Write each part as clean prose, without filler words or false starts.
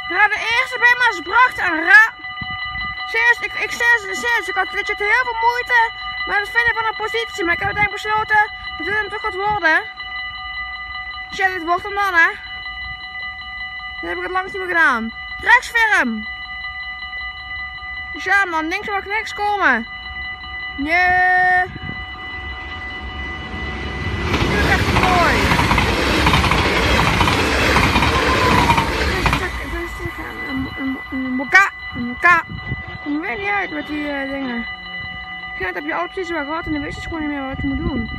Ra, de eerste bij me is bracht en Ra. Serieus, ik had legit heel veel moeite met het vinden van een positie, maar ik heb uiteindelijk besloten dat dit hem toch gaat worden. Dus ja, dit wordt hem dan, hè. Dat heb ik het langst niet meer gedaan. Rechtsfirm. Dus ja man, links mag niks komen. Nee. Dit is echt mooi. Een moka. Ik weet niet uit met die dingen. Op heb je alle precies wel gehad en dan wist je gewoon niet meer wat je moet doen.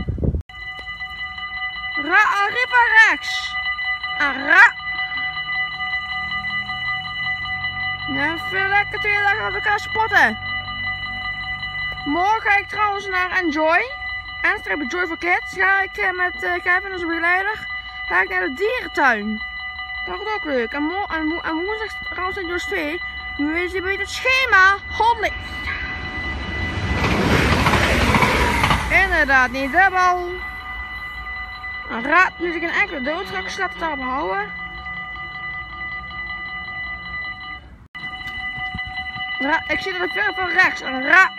Arriva rechts. Ra. Ja, veel lekker 2 dagen met elkaar spotten. Morgen ga ik trouwens naar Enjoy. En strepen Joy for Kids. Ga ik met Kevin als begeleider. Ga ik naar de dierentuin. Dat wordt ook leuk. En woensdag trouwens in Joyce 2. Nu weet je het schema. Holy. Inderdaad, niet dubbel. Een raad nu ik een enkele doodstraks laat het daarop houden. Ra, ik zie dat ik veel van rechts. Ra.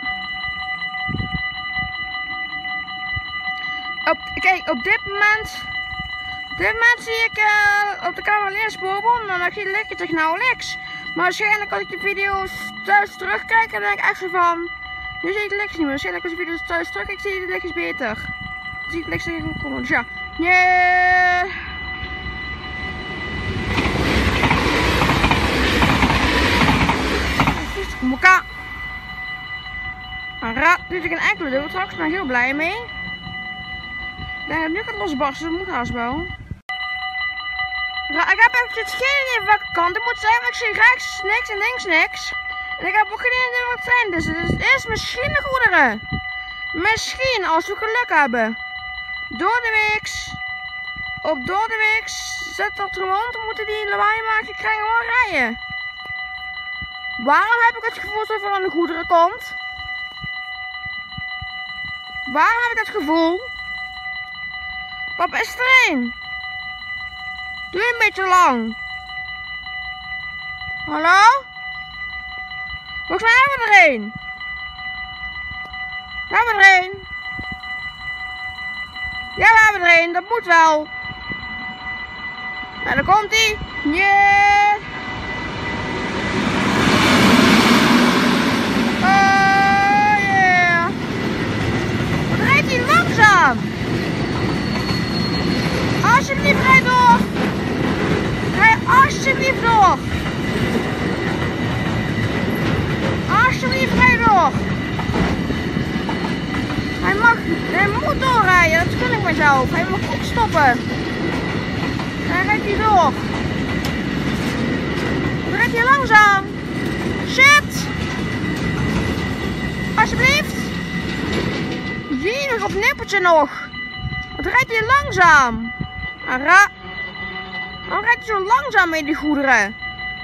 Kijk, op dit moment zie ik op de camera alleen spoorboom, maar dan lig je toch nauwelijks. Maar waarschijnlijk als ik de video's thuis terugkijk, dan denk ik echt zo van, nu zie ik het lichtjes niet meer. Waarschijnlijk als ik de video's thuis terugkijk, zie je het lichtjes beter. Dan zie ik het lichtjes goed komen. Dus ja, yeah. Moka. Een raad doet ik een enkele dood straks, maar heel blij mee. Ik denk dat het nu gaat losbarsten, dat moet haast wel. Ik heb eventjes geen idee welke kant het moet zijn, want ik zie rechts niks en links niks. En ik heb ook geen idee wat het zijn, dus het is misschien de goederen. Misschien, als we geluk hebben. Doordeweeks. Op doordeweeks zet dat rond, moeten die lawaai maken, ik krijg gewoon rijden. Waarom heb ik het gevoel dat er aan de goederen komt? Waarom heb ik het gevoel? Papa, is er een? Doe je een beetje lang. Hallo? Volgens mij hebben we er een. We hebben er een. Ja, we hebben er een. Dat moet wel. En dan komt hij. Yeah. Oh yeah. Wat rijdt hij langzaam? Alsjeblieft, rijd door. Rij alsjeblieft door. Alsjeblieft, rijd door. Hij moet doorrijden, dat gun ik mezelf. Hij moet goed stoppen. Dan rijdt hij door. Dan rijdt hij langzaam. Shit. Alsjeblieft. Zie nog op nippertje nog. Wat rijdt hij langzaam? Ra. Waarom rijdt hij zo langzaam met die goederen?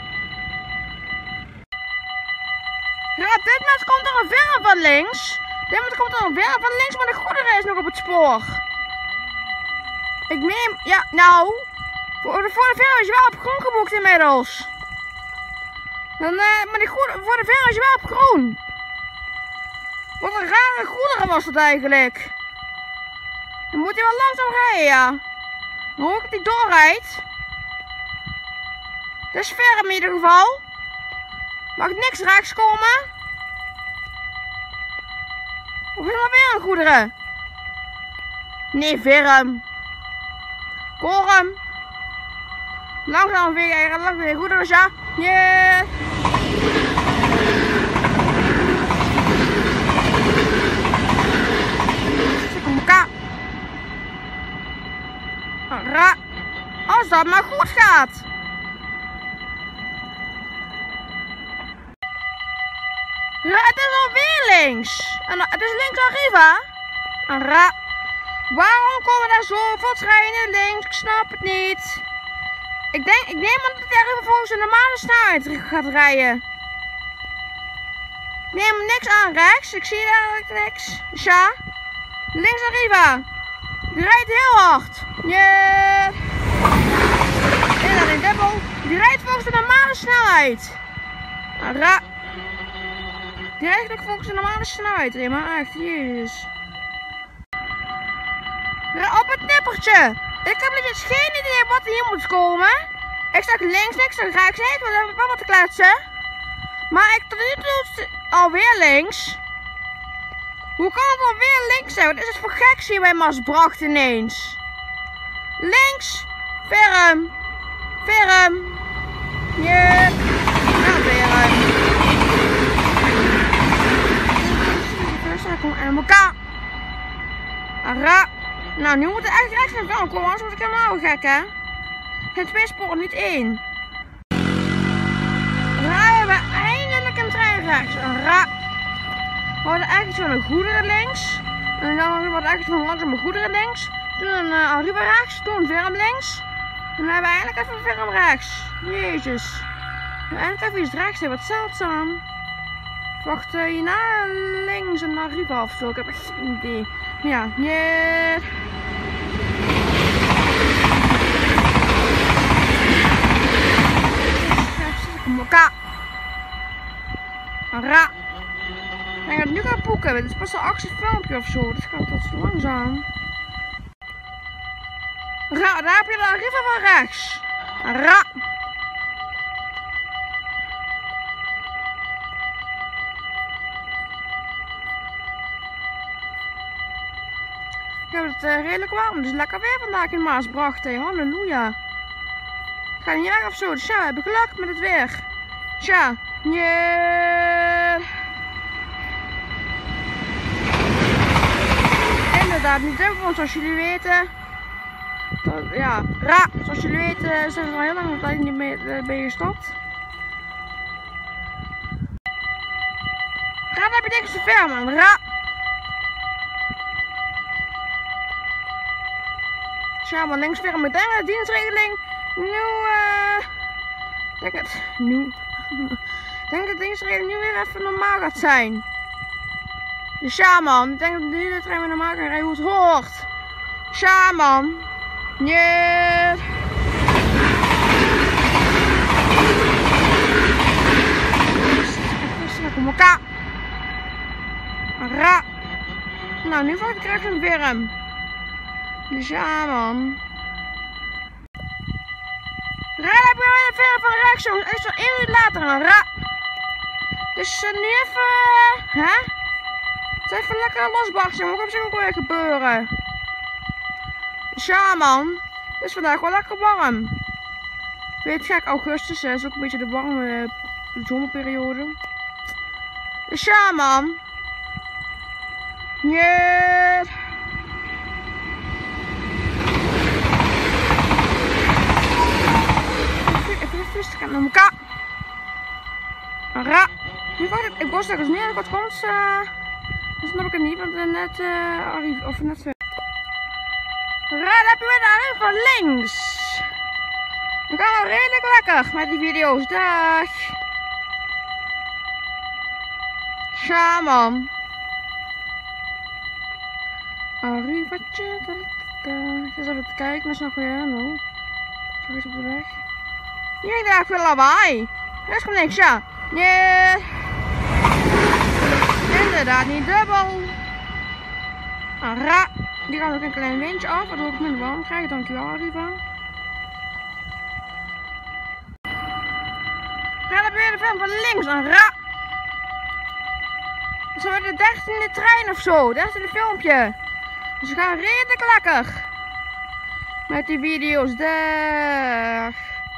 Ja, op dit moment komt er een verre van links. Op dit moment komt er een verre van links, maar de goederen is nog op het spoor. Ik neem, ja, nou. Voor de verre is je wel op groen geboekt inmiddels. Dan, maar voor de verre is je wel op groen. Wat een rare goederen was dat eigenlijk. Dan moet hij wel langzaam rijden, ja. Dan hoor ik dat hij doorrijdt. Dat is ver in ieder geval. Mag niks rechts komen? Of helemaal weer een goederen? Nee, Virm. Korum. Langzaam weer goederen, ja. Yeah. Als dat maar goed gaat. Ja, het is alweer links. En het is links Arriva. Waarom komen daar zoveel treinen links? Ik snap het niet. Ik neem aan dat Arriva volgens een normale snelheid gaat rijden. Ik neem niks aan rechts. Ik zie eigenlijk niks. Dus ja. Links Arriva. Die rijdt heel hard. Yeah. En dan een dubbel. Die rijdt volgens de normale snelheid. Ra. Die rijdt ook volgens de normale snelheid. Hé, maar echt, jezus. Ra, op het nippertje. Ik heb dus geen idee wat hier moet komen. Ik sta links, ik sta rechts. Nee, ik wil wel wat te kletsen. Maar ik tot nu toe alweer links. Hoe kan het alweer links zijn? Wat is het voor geks hier bij Maasbracht ineens? Links. Ferm. Ferm. Ja. Nou, Ferm. Kom aan elkaar. Ra. Nou, nu moet er echt rechts naar Ferm komen, anders word ik helemaal gek, hè? Het 2 sporen, niet 1. Ra, we hebben eindelijk een trein rechts. Ra. We hadden eigenlijk zo'n goederen links. En dan hadden we eigenlijk zo'n langzame goederen links. Toen een Arriva rechts, toen een Ferm links. En dan hebben we eindelijk even een Ferm rechts. Jezus. We hebben eindelijk even iets rechts, hè. Wat zeldzaam. Wacht, hierna links een Arriva of zo. Ik heb echt geen idee. Maar ja, nee. Elkaar. Ra. Ik denk dat het nu gaat boeken. Dit is pas een 8e filmpje of zo. Dus gaat wat langzaam. Ra, daar heb je de Arriva van rechts. Ra. Ik heb het redelijk warm. Het is lekker weer vandaag in Maasbracht. Hey, halleluja. Ik ga niet weg of zo. Dus ja, we hebben geluk met het weer. Tja. Yeah. Inderdaad, niet dubbel, zoals jullie weten. Ja, Ra, zoals jullie weten zijn we al heel lang tijd niet mee gestopt. Ra, dan heb je denk ik te ver, man. Ra. Tja, maar links weer met de dienstregeling. Nu, denk het, nu. Ik denk dat de dienstregeling nu weer even normaal gaat zijn. Dus ja, man. Ik denk dat nu de trein weer normaal gaat rijden hoe het hoort. Ja, man. Nee. Even op elkaar. Ra. Nou, nu wacht ik rechts een Ferm. Dus ja, man. Ra, heb je weer een Ferm van rechts, jongens. Echt zo 1 minuut later dan. Ra. Dus nu even, hè? Het is even lekker losbarsten, maar op zich ook weer gebeuren. Dus ja, man. Het is vandaag wel lekker warm. Ik weet gek, augustus is ook een beetje de warme zomerperiode. Dus ja, man. Yeah. Even rustig aan elkaar. Ra. Nu wacht ik was straks neer wat komt. Dat snap ik het niet, want net of net ver. Ra, dan heb je weer de Arriva van links. We gaan wel redelijk lekker met die video's. Dag. Tja, man. Arrivatje. Ik ga eens even kijken, maar is nog weer aan. Zo is op de weg. Hier daar veel lawaai. Er is gewoon niks, ja. Nee. Inderdaad, niet dubbel. Ra. Die gaat ook een klein windje af, waardoor ik minder warm krijg. Dankjewel, Arriva. Ra, dan heb je weer de Ferm van links. Ra. Dat is weer de 13e trein of zo. 13e filmpje. Dus we gaan redelijk lekker. Met die video's. Dag.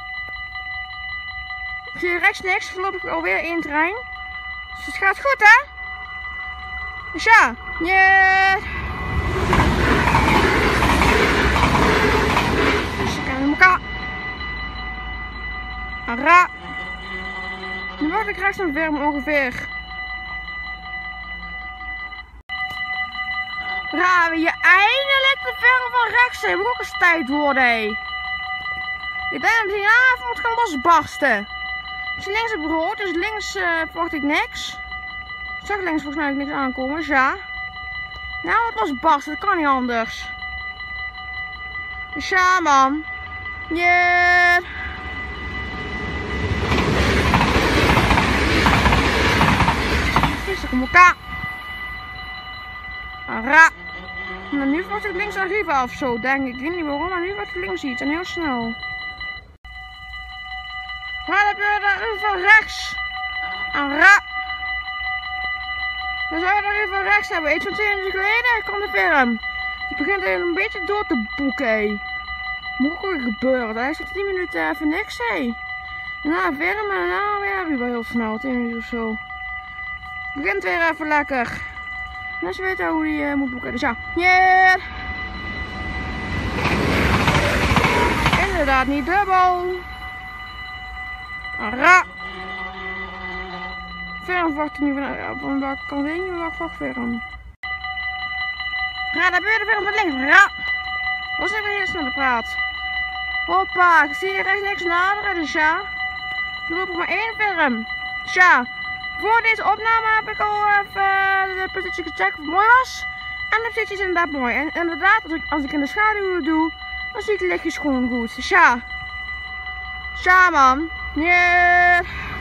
Ik zie rechts niks. Voorlopig alweer 1 trein. Dus het gaat goed, hè? Dus ja. Yeah. Dus ik kan elkaar. Ra. Nu word ik rechts een Ferm ongeveer. Ra, wil je eindelijk de Ferm van rechts zijn? Moet ook eens tijd worden, hé. Ik denk dat hij even moet gaan losbarsten. Ik zie links op rood, dus links verwacht ik niks. Ik zag links volgens mij niks aankomen, dus ja. Nou, het losbarsten, dat kan niet anders. Dus ja, man. Yeah. Ra. Nou, nu wordt het links arriva of zo, denk ik. Ik weet niet waarom, maar nu wordt het links iets en heel snel. Dan heb je daar van rechts. En ra. Dan zou je daar even rechts hebben. Iets van 2 minuten geleden komt de film. Het begint een beetje door te boeken, hé. Moet ook weer gebeuren. Daar zit 10 minuten even niks, hé. Daarna film en daarna weer wel heel snel. 10 minuten of zo. Het begint weer even lekker. En als je weet hoe die moet boeken. Dus ja. Yeah. Inderdaad niet dubbel. Ra. Film wacht niet van welke kant heen, maar wacht film. Ra, daar ben je de film van links. Ra. Was even heel snel praat. Hoppa, ik zie hier rechts niks naderen, dus ja. Dan loop ik maar 1 film. Dus ja, voor deze opname heb ik al even de positie gecheckt of het mooi was. En de positie is inderdaad mooi. En inderdaad, als ik in de schaduw doe, dan zie ik de lichtjes gewoon goed. Dus ja. Ja man. Yeah.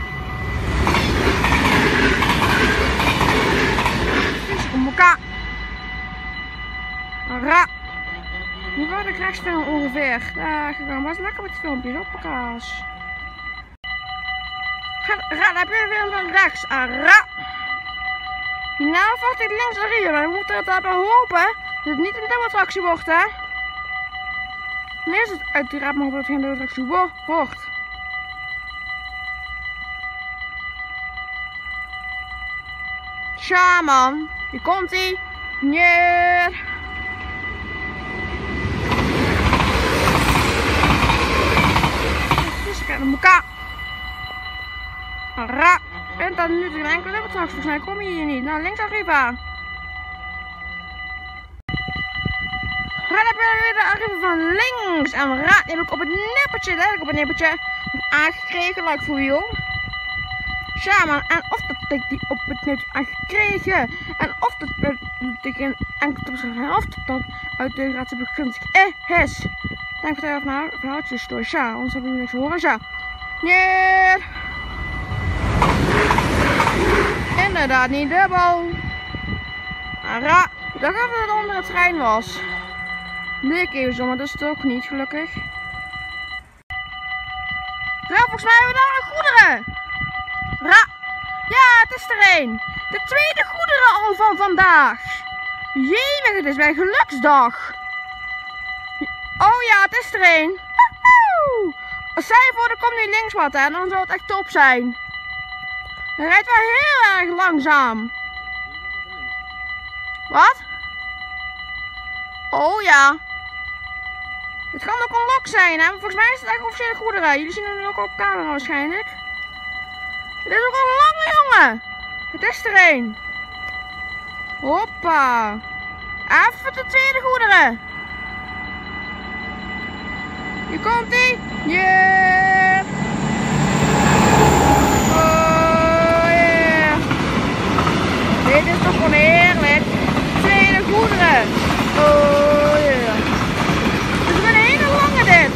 Ra. Nu word ik rechts film ongeveer. Daar gegaan. Was lekker met die filmpjes op elkaar. Ra, dan heb je de film van rechts. Ra. Nou wacht ik links naar hier. Maar we moeten het daarbij hopen dat het niet een dubbeltractie wordt, hè. Nu is het uiteraard maar dat het geen dubbeltractie wordt. Tja man. Hier komt ie. Neer. Aan elkaar. Ra. En dan nu een enkele dubbeltractie. Volgens mij kom je hier niet. Nou, links arriva. Ra, dan heb je weer de arriva van links. En ra, die heb ik op het nippertje, letterlijk op het nippertje, aangekregen, like for real. Ja man, en of dat ik die op het nippertje aangekregen. En of dat ik een enkele beschrijving, of dat uit de raadse begunstiging is. Denk voor even naar verhaaltjes door. Ja, anders hebben we niks te horen. Ja. Nee. Inderdaad niet dubbel. Ra. Ik dacht even dat het onder het trein was. Leek even zo, maar dat is het ook niet, gelukkig. Ra, volgens mij hebben we daar een goederen. Ra. Ja, het is er een. De tweede goederen al van vandaag. Jemig, het is mijn geluksdag. Oh ja, het is er een. Als zij voor, dan komt nu links wat, hè, dan zou het echt top zijn. Hij rijdt wel heel erg langzaam. Wat? Oh ja. Het kan ook een lok zijn, hè, maar volgens mij is het echt officiële goederen. Jullie zien hem ook op camera waarschijnlijk. Het is ook een lange jongen. Het is er een. Hoppa. Even de tweede goederen. Hier komt ie. Yeah. Oh yeah. Dit is toch gewoon heerlijk. Tweede goederen. Oh yeah. Het is een hele lange dit.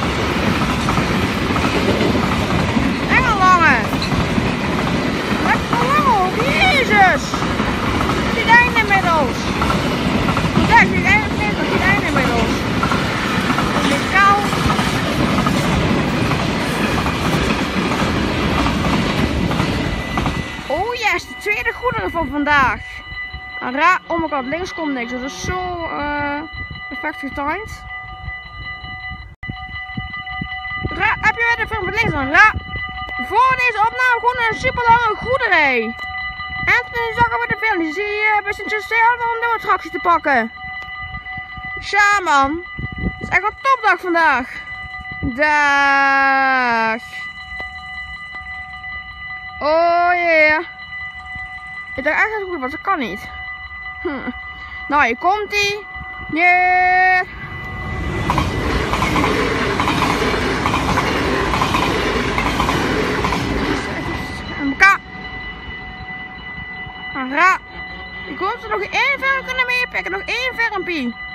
Echt een lange. Lekker lang hoor. Jezus. Die einde inmiddels. Kijk, die einde inmiddels. Dit kou. Oh yes, de tweede goederen van vandaag. Ra, oh my god, links komt niks. Dat is zo perfect getimed. Ra, heb je weer de film van links dan? Ra, voor deze opname gewoon een super lange goederen. En toen zag ik weer de film. Die zie je bij Sint-Justijn om de attractie te pakken. Ja man. Het is echt een topdag vandaag. Dag. Oh yeah. Ik dacht echt dat het goed was, dat kan niet. Nou, hier komt ie. Yeah. Aan elkaar. Ra. Ik hoop dat we nog 1 film kunnen meepikken. Nog 1 filmpje.